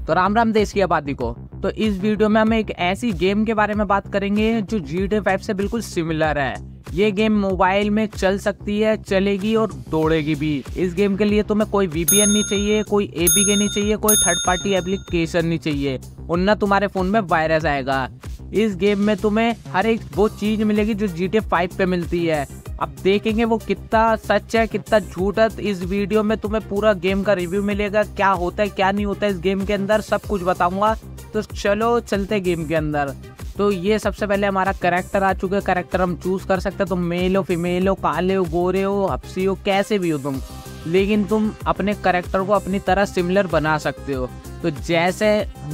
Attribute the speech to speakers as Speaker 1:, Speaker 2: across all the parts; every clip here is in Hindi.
Speaker 1: तो राम राम देश की आबादी को। तो इस वीडियो में हम एक ऐसी गेम के बारे में बात करेंगे जो GTA 5 से बिल्कुल सिमिलर है। ये गेम मोबाइल में चल सकती है, चलेगी और दौड़ेगी भी। इस गेम के लिए तुम्हें कोई VPN नहीं चाहिए, कोई APK नहीं चाहिए, कोई थर्ड पार्टी एप्लीकेशन नहीं चाहिए, वरना तुम्हारे फोन में वायरस आएगा। इस गेम में तुम्हें हर एक वो चीज मिलेगी जो GTA 5 पे मिलती है। अब देखेंगे वो कितना सच है कितना झूठ है। इस वीडियो में तुम्हें पूरा गेम का रिव्यू मिलेगा, क्या होता है क्या नहीं होता है इस गेम के अंदर, सब कुछ बताऊंगा। तो चलो चलते गेम के अंदर। तो ये सबसे पहले हमारा कैरेक्टर आ चुका है। कैरेक्टर हम चूज कर सकते हैं, तुम मेल हो, फीमेल हो, काले हो, गोरे हो, हपसी हो, कैसे भी हो तुम, लेकिन तुम अपने कैरेक्टर को अपनी तरह सिमिलर बना सकते हो। तो जैसे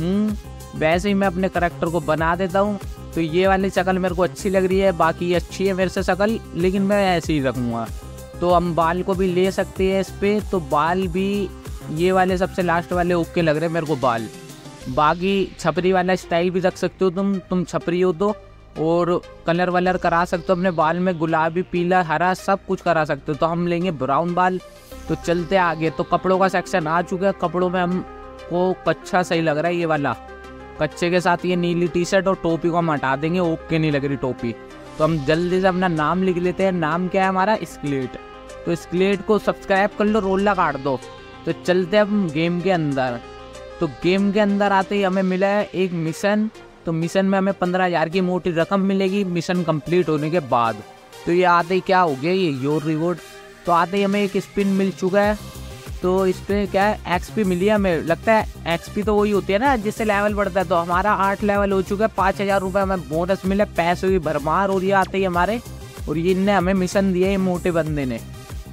Speaker 1: वैसे ही मैं अपने कैरेक्टर को बना देता हूँ। तो ये वाली शक्ल मेरे को अच्छी लग रही है, बाकी ये अच्छी है मेरे से शक्ल, लेकिन मैं ऐसे ही रखूँगा। तो हम बाल को भी ले सकते हैं इस पर। तो बाल भी ये वाले सबसे लास्ट वाले ओके लग रहे हैं मेरे को बाल। बाकी छपरी वाला स्टाइल भी रख सकते हो तुम छपरी हो तो, और कलर वलर करा सकते हो अपने बाल में, गुलाबी, पीला, हरा सब कुछ करा सकते हो। तो हम लेंगे ब्राउन बाल। तो चलते आगे। तो कपड़ों का सेक्शन आ चुका है। कपड़ों में हमको कच्चा सही लग रहा है ये वाला। कच्चे के साथ ये नीली टी-शर्ट और टोपी को हम हटा देंगे, ओके नहीं लग रही टोपी। तो हम जल्दी से अपना नाम लिख लेते हैं। नाम क्या है हमारा? स्केलेट। तो स्केलेट को सब्सक्राइब कर लो, रोल काट दो। तो चलते हैं हम गेम के अंदर। तो गेम के अंदर आते ही हमें मिला है एक मिशन। तो मिशन में हमें 15,000 की मोटी रकम मिलेगी मिशन कंप्लीट होने के बाद। तो ये आते ही क्या हो गया, ये योर रिवॉर्ड। तो आते ही हमें एक स्पिन मिल चुका है। तो इस पर क्या है, XP मिली है हमें। लगता है XP तो वही होती है ना जिससे लेवल बढ़ता है। तो हमारा 8 लेवल हो चुका है। 5,000 रुपये हमें बोनस मिले, पैसे की भरमार। और ये आते ही हमारे, और ये इनने हमें मिशन दिया है मोटे बंदे ने।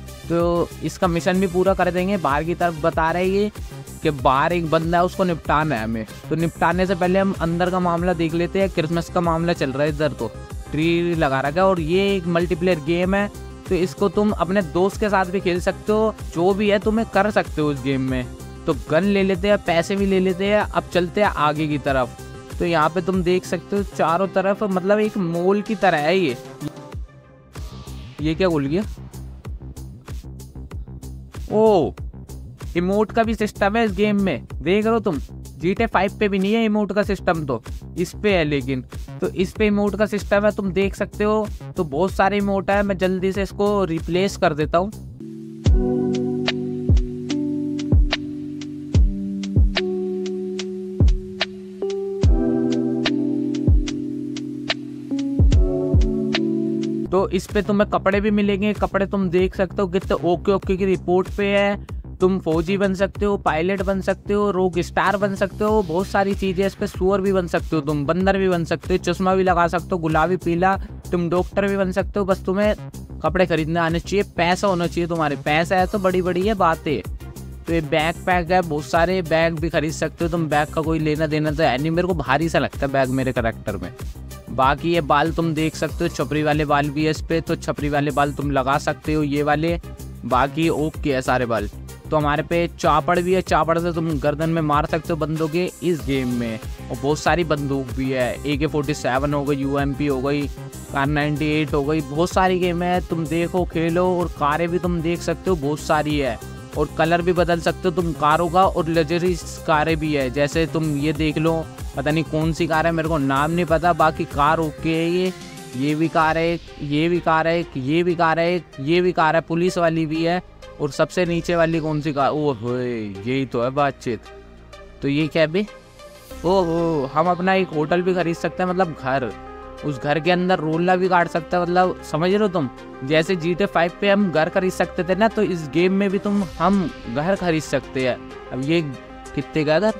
Speaker 1: तो इसका मिशन भी पूरा कर देंगे। बाहर की तरफ बता रहे ये कि बाहर एक बंदा है, उसको निपटाना है हमें। तो निपटाने से पहले हम अंदर का मामला देख लेते हैं। क्रिसमस का मामला चल रहा है इधर, तो ट्री लगा रखा है। और ये एक मल्टीप्लेयर गेम है, तो इसको तुम अपने दोस्त के साथ भी खेल सकते हो। जो भी है तुम्हें कर सकते हो इस गेम में। तो गन ले लेते हैं, पैसे भी ले लेते हैं। अब चलते हैं आगे की तरफ। तो यहाँ पे तुम देख सकते हो चारों तरफ मतलब एक मॉल की तरह है ये क्या बोल गया? ओ, इमोट का भी सिस्टम है इस गेम में, देख रहे हो तुम। GTA 5 पे भी नहीं है इमोट का सिस्टम, तो इस पे है। लेकिन तो इस पे इमोट का सिस्टम है, तुम देख सकते हो। तो बहुत सारे इमोट है, मैं जल्दी से इसको रिप्लेस कर देता हूँ। तो इस पे तुम्हें कपड़े भी मिलेंगे। कपड़े तुम देख सकते हो कितने ओके की रिपोर्ट पे है। तुम फौजी बन सकते हो, पायलट बन सकते हो, रॉक स्टार बन सकते हो, बहुत सारी चीजें इस पे। सुअर भी बन सकते हो तुम, बंदर भी बन सकते हो, चश्मा भी लगा सकते हो गुलाबी पीला। तुम डॉक्टर भी बन सकते हो। बस तुम्हें कपड़े खरीदने आने चाहिए, पैसा होना चाहिए तुम्हारे। पैसा है तो बड़ी बड़ी है बातें। तो ये बैग पैक है, बहुत सारे बैग भी खरीद सकते हो तुम। बैग का कोई लेना देना तो है नहीं, मेरे को भारी सा लगता है बैग मेरे करैक्टर में। बाकी ये बाल तुम देख सकते हो, छपरी वाले बाल भी है इस पे। तो छपरी वाले बाल तुम लगा सकते हो, ये वाले। बाकी ओके है सारे बाल। तो हमारे पे चापड़ भी है, चापड़ से तुम गर्दन में मार सकते हो बंदों के इस गेम में। और बहुत सारी बंदूक भी है, AK-47 हो गई, UMP हो गई, Kar-98 हो गई, बहुत सारी गेम है। तुम देखो खेलो। और कारें भी तुम देख सकते हो, बहुत सारी है। और कलर भी बदल सकते हो तुम कारों का। और लग्जरी कारें भी है, जैसे तुम ये देख लो, पता नहीं कौन सी कार है, मेरे को नाम नहीं पता। बाकी कार ओके है। ये भी कार है, ये भी कार है, ये भी कार है, ये भी कार है, पुलिस वाली भी है। और सबसे नीचे वाली कौन सी कार? ओह यही तो है बातचीत। तो ये क्या भी, ओहो, हम अपना एक होटल भी खरीद सकते हैं, मतलब घर। उस घर के अंदर रोला भी काट सकते हैं, मतलब समझ रहे हो तुम। जैसे GTA 5 पे हम घर खरीद सकते थे ना, तो इस गेम में भी हम घर खरीद सकते हैं। अब ये कितने का घर?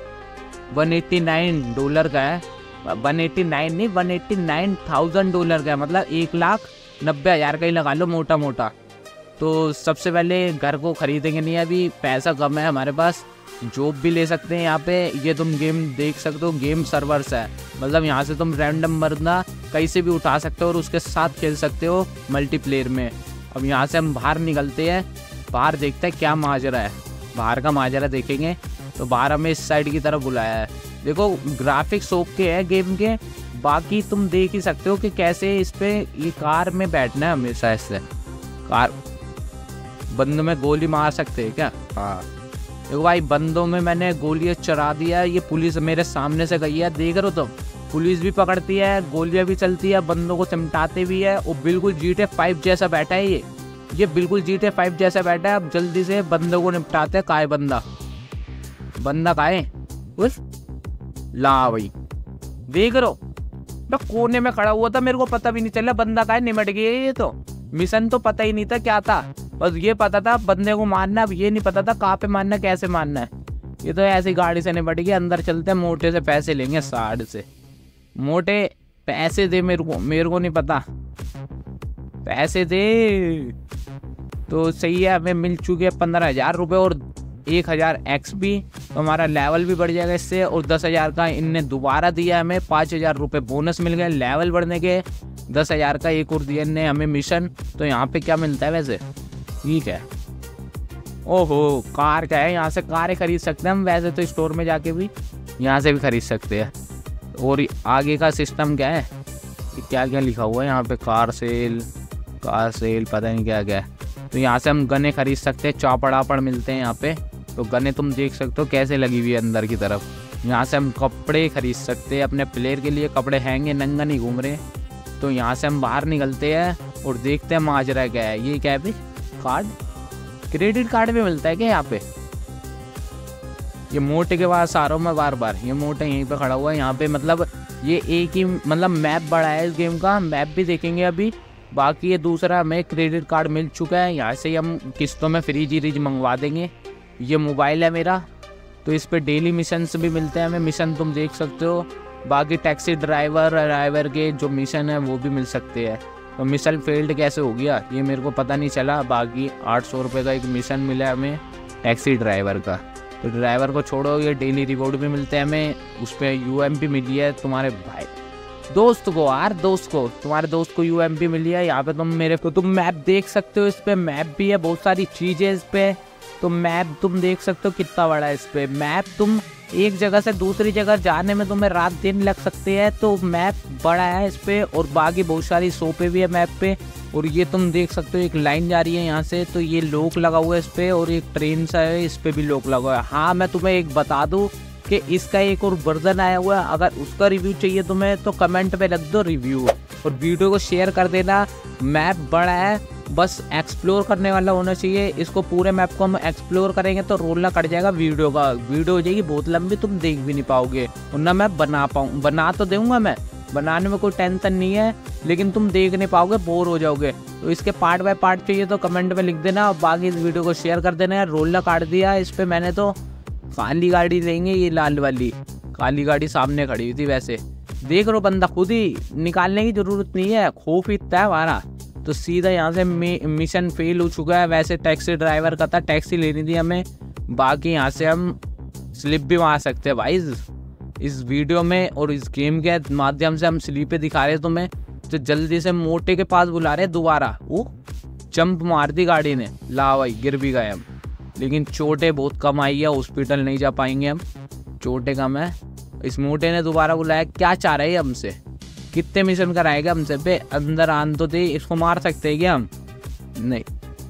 Speaker 1: $189 का है। 189 नहीं, $189,000 का है, मतलब 1,90,000 का ही लगा लो मोटा मोटा। तो सबसे पहले घर को खरीदेंगे नहीं, अभी पैसा कम है हमारे पास। जॉब भी ले सकते हैं यहाँ पे। ये तुम गेम देख सकते हो, गेम सर्वर्स है, मतलब यहाँ से तुम रैंडम बंदा कहीं से भी उठा सकते हो और उसके साथ खेल सकते हो मल्टीप्लेयर में। अब यहाँ से हम बाहर निकलते हैं, बाहर देखते हैं क्या माजरा है। बाहर का माजरा देखेंगे। तो बाहर हमें इस साइड की तरफ बुलाया है। देखो ग्राफिक्स ओके है गेम के। बाकी तुम देख ही सकते हो कि कैसे इस पे ये कार में बैठना है हमेशा। इससे कार बंद में गोली मार सकते हैं क्या? हाँ। देखो भाई, बंदों में मैंने गोलियां चला दिया। ये पुलिस मेरे सामने से गई है, देख रहे हो तुम। पुलिस भी पकड़ती है, गोलियां भी चलती है, बंदों को चिमटाते भी है। और बिल्कुल GTA 5 जैसा बैठा है ये बिल्कुल GTA 5 जैसा बैठा है। अब जल्दी से बंदों को निपटाते हैं। कहाँ है बंदा कहाँ है? उस ला भाई, देख रहे हो, मैं कोने में खड़ा हुआ था, मेरे को पता भी नहीं चला बंदा कहाँ है। निमट गया ये तो। मिशन तो पता ही नहीं था क्या था, बस ये पता था बंदे को मारना। अब ये नहीं पता था कहाँ पे मारना, कैसे मारना है। ये तो ऐसी गाड़ी से निपट गया। अंदर चलते हैं, मोटे से पैसे लेंगे, 60 से। मोटे पैसे दे मेरे को नहीं पता, पैसे दे। तो सही है, हमें मिल चुके हैं 15,000 रुपये और 1,000 XP। तो हमारा लेवल भी बढ़ जाएगा इससे। और 10,000 का इनने दोबारा दिया हमें, 5,000 रुपये बोनस मिल गए लेवल बढ़ने के। 10,000 का एक और दिया इनने हमें मिशन। तो यहाँ पे क्या मिलता है वैसे? ठीक है, ओहो कार का है। यहाँ से कारें खरीद सकते हैं हम। वैसे तो स्टोर में जाके भी यहाँ से भी खरीद सकते हैं। और आगे का सिस्टम क्या है, क्या क्या लिखा हुआ है यहाँ पे? कार सेल पता नहीं क्या क्या है। तो यहाँ से हम गने खरीद सकते हैं, चापड़ मिलते हैं यहाँ पे। तो गने तुम देख सकते हो कैसे लगी हुई है अंदर की तरफ। यहाँ से हम कपड़े खरीद सकते हैं अपने प्लेयर के लिए। कपड़े हैंगे, नंगा नहीं घूम रहे। तो यहाँ से हम बाहर निकलते हैं और देखते हैं माजरा क्या है। ये क्या है भाई? कार्ड, क्रेडिट कार्ड भी मिलता है क्या यहाँ पे? ये मोटे के पास आ रहा हूँ मैं बार। ये मोटे यहीं पे खड़ा हुआ है। यहाँ पे मतलब ये एक ही मतलब मैप बड़ा है इस गेम का। मैप भी देखेंगे अभी। बाकी ये दूसरा हमें क्रेडिट कार्ड मिल चुका है। यहाँ से ही हम किस्तों में फ्रिज मंगवा देंगे। ये मोबाइल है मेरा, तो इस पे डेली मिशंस भी मिलते हैं हमें। मिशन तुम देख सकते हो। बाकी टैक्सी ड्राइवर के जो मिशन है वो भी मिल सकते हैं। तो मिशन फेल्ड कैसे हो गया ये मेरे को पता नहीं चला। बाकी 800 रुपये का एक मिशन मिला है हमें टैक्सी ड्राइवर का। तो ड्राइवर को छोड़ो, ये डेली रिवॉर्ड भी मिलते हैं हमें। उस पर UMP मिली है तुम्हारे भाई दोस्त को तुम्हारे दोस्त को UMP मिली है। यहाँ पे तुम मैप देख सकते हो। इस पे मैप भी है, बहुत सारी चीज़ें इस पे। तो मैप तुम देख सकते हो कितना बड़ा है इस पे। मैप तुम एक जगह से दूसरी जगह जाने में तुम्हें रात दिन लग सकते हैं। तो मैप बड़ा है इस पे। और बाकी बहुत सारी शॉपें भी है मैप पे। और ये तुम देख सकते हो एक लाइन जा रही है यहाँ से। तो ये लॉक लगा हुआ है इस पे। और एक ट्रेन सा है, इस पे भी लॉक लगा हुआ है। हाँ, मैं तुम्हें एक बता दूँ कि इसका एक और वर्जन आया हुआ है। अगर उसका रिव्यू चाहिए तुम्हें तो कमेंट पे रख दो रिव्यू, और वीडियो को शेयर कर देना। मैप बड़ा है, बस एक्सप्लोर करने वाला होना चाहिए। इसको पूरे मैप को हम एक्सप्लोर करेंगे तो रोल ना कट जाएगा वीडियो हो जाएगी बहुत लंबी, तुम देख भी नहीं पाओगे। और ना मैं बना तो दूंगा मैं, बनाने में कोई टेंशन नहीं है, लेकिन तुम देख नहीं पाओगे, बोर हो जाओगे। तो इसके पार्ट बाय पार्ट चाहिए तो कमेंट में लिख देना। और बाकी इस वीडियो को शेयर कर देना। यार रोल ना काट दिया इस पर मैंने। तो काली गाड़ी लेंगे, ये लाल वाली काली गाड़ी सामने खड़ी हुई थी। वैसे देख लो बंदा खुद ही, निकालने की जरूरत नहीं है, खौफ इतना है हमारा। तो सीधा यहाँ से मिशन फेल हो चुका है। वैसे टैक्सी ड्राइवर का था, टैक्सी लेनी थी हमें। बाकी यहाँ से हम स्लिप भी मार सकते हैं भाई इस वीडियो में। और इस गेम के माध्यम से हम स्लिपें दिखा रहे हैं तुम्हें। तो जल्दी से मोटे के पास बुला रहे दोबारा। वो जंप मार दी गाड़ी ने, ला भाई गिर भी गए हम। लेकिन चोटें बहुत कम आई है, हॉस्पिटल नहीं जा पाएंगे हम, चोटें कम है। इस मोटे ने दोबारा बुलाया, क्या चाह रहे हैं हमसे? कितने मिशन कराएगा हमसे? पे अंदर आन तो दे, इसको मार सकते हैं क्या हम? नहीं।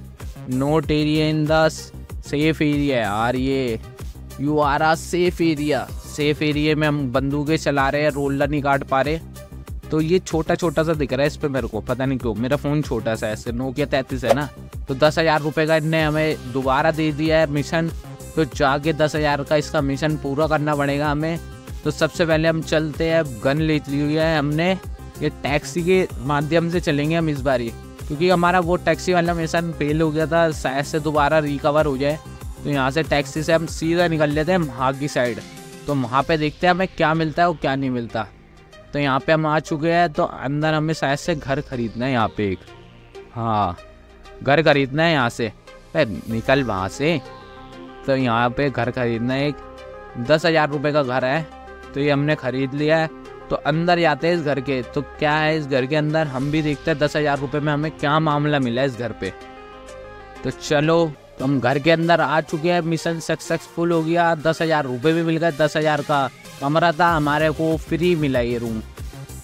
Speaker 1: Not area in the safe area यार, ये you are a safe area. Safe area में हम बंदूकें चला रहे हैं, रोलर नहीं काट पा रहे। तो ये छोटा छोटा सा दिख रहा है इस पे मेरे को, पता नहीं क्यों। मेरा फ़ोन छोटा सा है, ऐसे Nokia 33 है ना। तो 10,000 रुपये का इनने हमें दोबारा दे दिया है मिशन। तो जाके 10,000 का इसका मिशन पूरा करना पड़ेगा हमें। तो सबसे पहले हम चलते हैं, गन ले ली हुई है हमने। ये टैक्सी के माध्यम से चलेंगे हम इस बारी, क्योंकि हमारा वो टैक्सी वाला मिशन फेल हो गया था, शायद से दोबारा रिकवर हो जाए। तो यहाँ से टैक्सी से हम सीधा निकल लेते हैं वहाँ की साइड। तो वहाँ पे देखते हैं हमें क्या मिलता है और क्या नहीं मिलता। तो यहाँ पे हम आ चुके हैं। तो अंदर हमें शायद से घर खरीदना है यहाँ पे एक, हाँ घर खरीदना है यहाँ से। निकल वहाँ से। तो यहाँ पे घर खरीदना है एक, 10,000 रुपये का घर है। तो ये हमने खरीद लिया है। तो अंदर जाते हैं इस घर के। तो क्या है इस घर के अंदर, हम भी देखते हैं 10,000 रुपये में हमें क्या मामला मिला है इस घर पे। तो चलो, तो हम घर के अंदर आ चुके हैं। मिशन सक्सेसफुल हो गया, 10,000 रुपये भी मिल गए। 10,000 का कमरा था हमारे को, फ्री मिला ये रूम।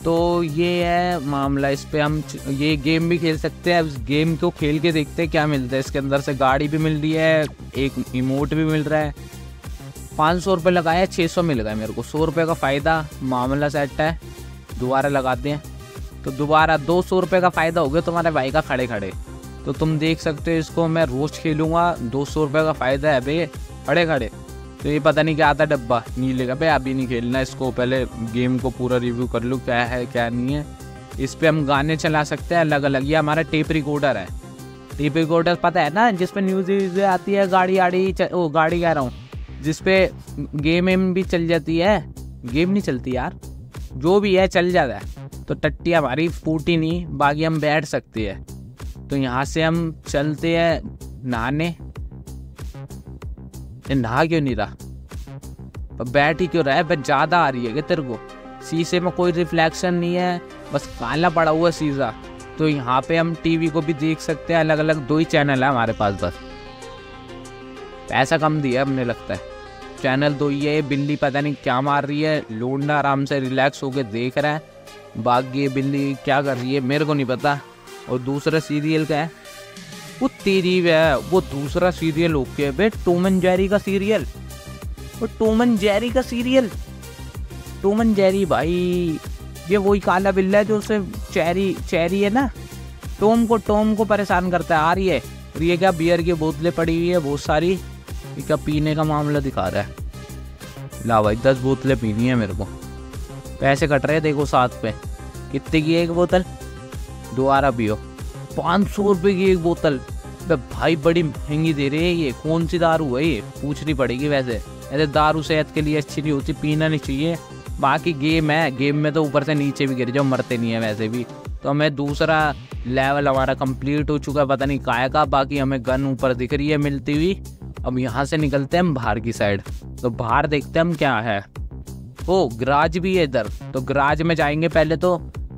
Speaker 1: तो ये है मामला। इस पे हम ये गेम भी खेल सकते हैं। इस गेम को खेल के देखते हैं क्या मिलता है। इसके अंदर से गाड़ी भी मिल रही है, एक इमोट भी मिल रहा है। 500 रुपये लगाया, 600 मिल गए मेरे को, 100 रुपये का फ़ायदा। मामला सेट है, दोबारा लगाते हैं तो दोबारा 200 रुपये का फ़ायदा हो गया तुम्हारे भाई का खड़े खड़े। तो तुम देख सकते हो, इसको मैं रोज़ खेलूँगा, 200 रुपये का फ़ायदा है भे खड़े खड़े। तो ये पता नहीं क्या आता डब्बा नीले का, भाई अभी नहीं खेलना इसको, पहले गेम को पूरा रिव्यू कर लूँ क्या है क्या नहीं है। इस पर हम गाने चला सकते हैं अलग अलग। ये हमारा टेप रिकॉर्डर है। टेप रिकॉर्डर पता है ना, जिस पर न्यूज़ आती है, गाड़ी गाड़ी कह रहा हूँ, जिस पे गेम एम भी चल जाती है। गेम नहीं चलती यार, जो भी है चल जाता है। तो टट्टी हमारी फूटी नहीं, बाकी हम बैठ सकते हैं। तो यहाँ से हम चलते हैं नहाने। नहा क्यों नहीं रहा, बैठ ही क्यों रहा है, बस ज़्यादा आ रही है क्या तेरे को? शीशे में कोई रिफ्लेक्शन नहीं है, बस काला पड़ा हुआ शीशा। तो यहाँ पे हम टीवी को भी देख सकते हैं, अलग अलग 2 ही चैनल है हमारे पास। बस पैसा कम दिया हमने लगता है, चैनल 2 ही है। बिल्ली पता नहीं क्या मार रही है, लोंडा आराम से रिलैक्स होके देख रहा है। बाकी ये बिल्ली क्या कर रही है मेरे को नहीं पता। और दूसरा सीरियल का है वो तेरी है, वो दूसरा सीरियल ओके बे, टॉम एंड जेरी का सीरियल। वो टॉम एंड जेरी का सीरियल, टॉम एंड जेरी भाई, ये वही काला बिल्ला है जो उसे चेरी है ना, टॉम को परेशान करता है। आ रही है, और ये क्या बियर की बोतलें पड़ी हुई है बहुत सारी, ये क्या पीने का मामला दिखा रहा है। ला भाई 10 बोतलें पीनी है मेरे को, पैसे कट रहे हैं देखो साथ पे। कितने की एक बोतल, दोबारा पियो, 500 रुपये की एक बोतल। भाई बड़ी महंगी दे रहे हैं। ये कौन सी दारू है, ये पूछनी पड़ेगी। वैसे ऐसे दारू सेहत के लिए अच्छी नहीं होती, पीना नहीं चाहिए। बाकी गेम है, गेम में तो ऊपर से नीचे भी गिर जाओ मरते नहीं है वैसे भी। तो हमें दूसरा लेवल हमारा कंप्लीट हो चुका है, पता नहीं काय का। बाकी हमें गन ऊपर दिख रही है मिलती हुई। अब यहाँ से निकलते हैं हम बाहर की साइड, तो बाहर देखते हैं हम क्या है। ओ गराज भी है इधर, तो गराज में जाएंगे पहले। तो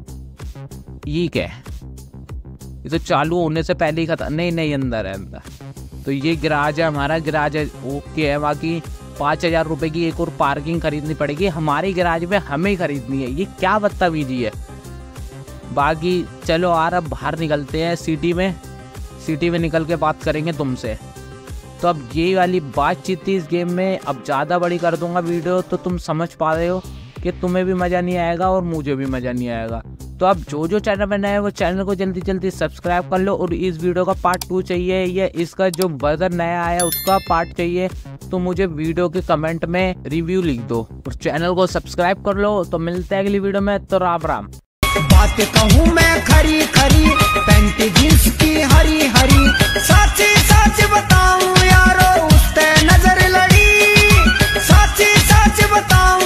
Speaker 1: ये क्या है, ये तो चालू होने से पहले ही खत्म। नहीं अंदर है अंदर। तो ये गराज है हमारा, गराज है ओके है। बाकी 5000 रुपये की एक और पार्किंग खरीदनी पड़ेगी हमारी गराज में, हमें ही खरीदनी है। ये क्या बदतमीजी है। बाकी चलो यार अब बाहर निकलते हैं सिटी में निकल के बात करेंगे तुमसे। तो अब ये वाली बातचीत थी इस गेम में। अब ज़्यादा बड़ी कर दूंगा वीडियो तो तुम समझ पा रहे हो कि तुम्हें भी मज़ा नहीं आएगा और मुझे भी मज़ा नहीं आएगा। तो अब जो चैनल पर नया है वो चैनल को जल्दी सब्सक्राइब कर लो। और इस वीडियो का पार्ट 2 चाहिए, या इसका जो वर्जन नया आया उसका पार्ट चाहिए, तो मुझे वीडियो के कमेंट में रिव्यू लिख दो और चैनल को सब्सक्राइब कर लो। तो मिलते हैं अगली वीडियो में, तो राम राम।
Speaker 2: बात कहूँ मैं खरी खरी, पैंट जींस की हरी हरी, सच बताऊं यारो उस ते नजर लड़ी, सच बताऊं।